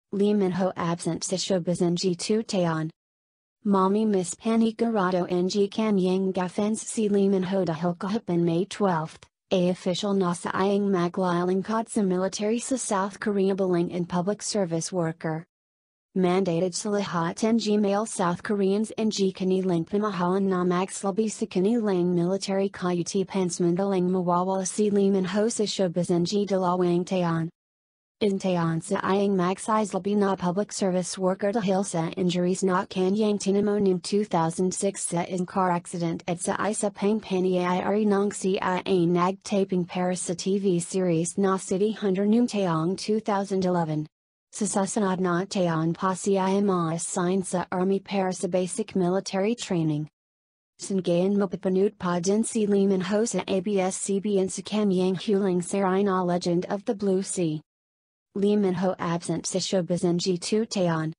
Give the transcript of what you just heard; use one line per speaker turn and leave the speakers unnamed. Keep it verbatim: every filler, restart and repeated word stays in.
Lee Min Ho absent sa showbiz N G two Taeon. Mommy Miss Panicarado N G Kan Yang Gaffens Si Lee Min Ho dahil kahapon May twelfth, a official nasa iyang maglalingkod sa military sa South Korea bilang in public service worker. Mandated sa lahat ng male South Koreans N G kanilang pamahalaan na magsilbi sa kanilang military kayutipan samantalang mawawala si Lee Min Ho sa showbiz N G dalawang taon. Intayon sa iyang magsisilbi na public service worker dahil sa injuries na kanyang tinamo noong two thousand six sa in car accident at sa isa pang pangyayari ng si iyang nagtaping para sa T V series na City Hunter noong taong two thousand eleven. Sa susunod na taon pa siya ma-assign sa Army para sa basic military training. Sangayon mapapanood pa din si Lee Min Ho sa A B S C B N sa kanyang huling serie na Legend of the Blue Sea. Lee Min Ho absent sa showbiz N G two Taon.